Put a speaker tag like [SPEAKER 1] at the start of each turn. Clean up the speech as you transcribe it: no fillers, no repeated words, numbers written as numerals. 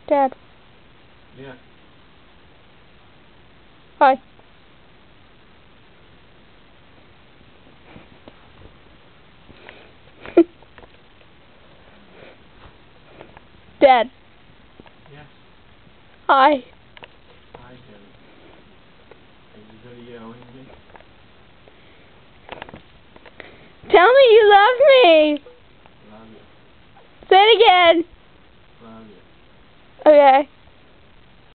[SPEAKER 1] Dad.
[SPEAKER 2] Yeah.
[SPEAKER 1] Hi. Dad.
[SPEAKER 2] Yeah.
[SPEAKER 1] Hi.
[SPEAKER 2] Hi, Kevin. Are you videoing me?
[SPEAKER 1] Tell me you love me.
[SPEAKER 2] Love you.
[SPEAKER 1] Say it again.
[SPEAKER 2] Love you.
[SPEAKER 1] Okay.